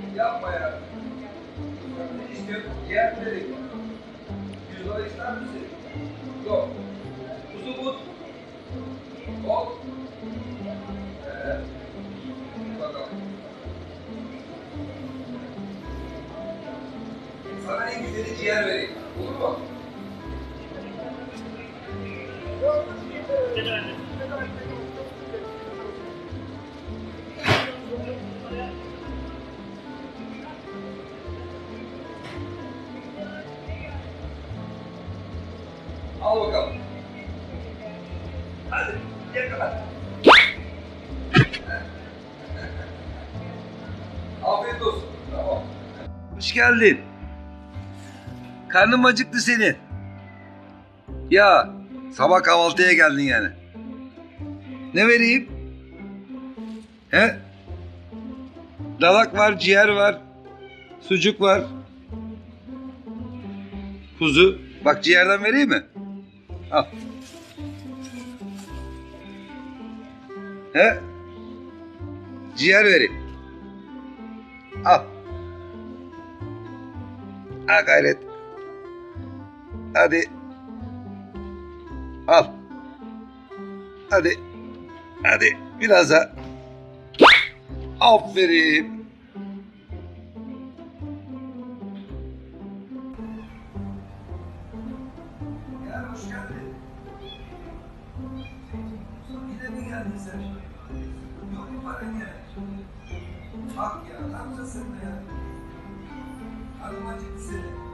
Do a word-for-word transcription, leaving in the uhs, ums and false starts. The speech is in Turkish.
Yapma ya. Ne istiyorsun? Ciğer mi dedik? Yüz lira ister misin? Yok. Kuzu but. Ol. Evet. Bakalım. Sana en güzeli ciğer vereyim. Olur mu? Al bakalım. Hadi yakala. Afiyet olsun. Tamam. Hoş geldin. Karnım acıktı senin. Ya sabah kahvaltıya geldin yani. Ne vereyim? He? Dalak var, ciğer var, sucuk var. Kuzu. Bak ciğerden vereyim mi? Al. He? Ciğer vereyim. Al. Ha gayret. Hadi. Al. Hadi. Hadi. Biraz daha. Aferin. Gel hoş geldin. Yine mi geldin sen? Yok mu paran ya? Bak ya ne yapacaksın sen de ya? Hanım acıktı seni.